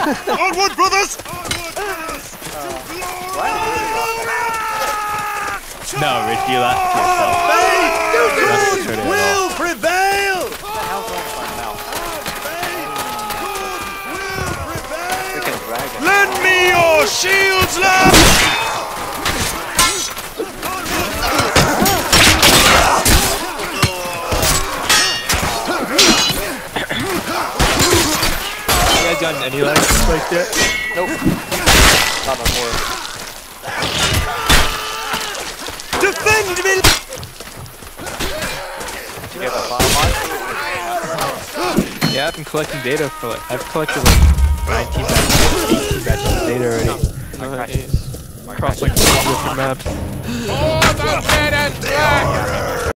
Onward, brothers! No, Rich, you laughed to yourself. Faith will prevail! What the hell's wrong with my mouth? Freaking dragon. Lend me your shields, lads! You guys gotten any legs like that? Nope. Not no more. Defend me! Did you get that bomb on? Yeah, I've been collecting data for like, I've collected like 19 batches, 18 batches of data already. Across like 2 different maps.